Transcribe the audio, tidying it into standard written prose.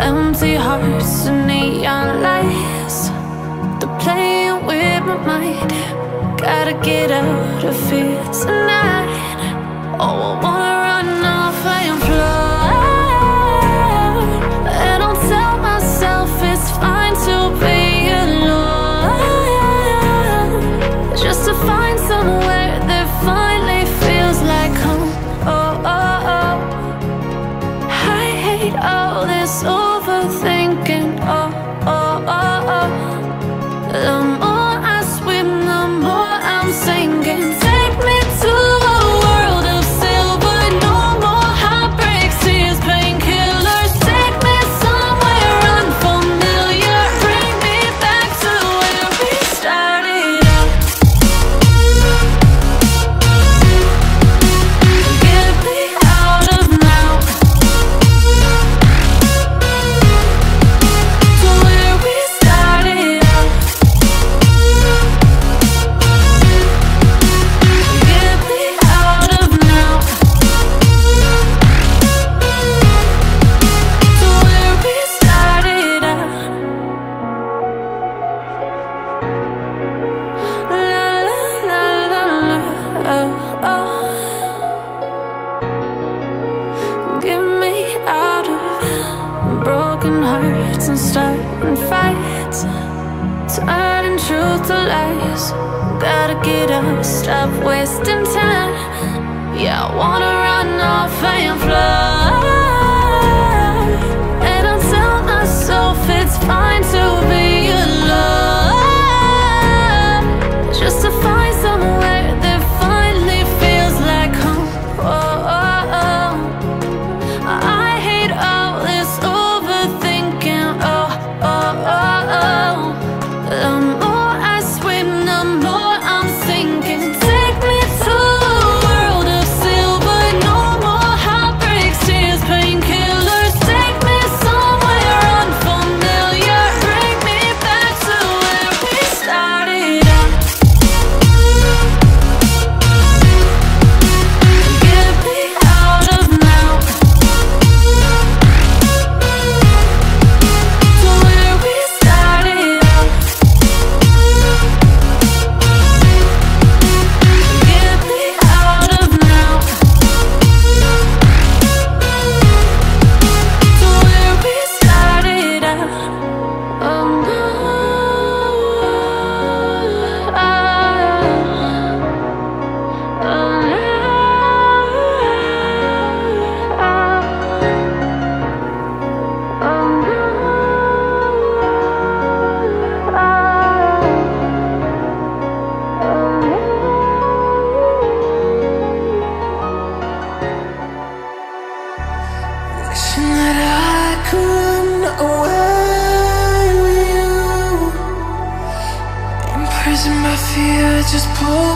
Empty hearts and neon lights, they're playing with my mind. Gotta get out of here tonight. Oh, I wanna run off and fly, and I'll tell myself it's fine to be alone, just to find somewhere that finally feels like home. Oh, oh, oh. I hate all this overthinking. Oh, oh, oh, oh. The more I swim, the more I'm sinking. Take me to a world of silver, no more heartbreaks, tears, painkillers. Take me somewhere unfamiliar, bring me back to where we started out. Get me out of now, to where we started out. Get me out of now, to where we started out. La la la la la, oh, oh. Get me out of broken hearts and starting fights, turning truth to lies. Gotta get up, stop wasting time. Yeah, I wanna run off and fly, and I'll tell myself it's fine to be alone, just to find somewhere that finally feels like home. Oh, oh, oh. I hate all this overthinking. Oh, oh, oh, oh. The more I swim, the more I'm sinking. Take me to a world of silver, no more heartbreaks, tears, painkillers. Take me somewhere unfamiliar, bring me back to where we started out. Get me out of now, to where we started out. Get me out of now, to where we started out. Oh no, Wishing that I could run away with you, imprison my fear, just pull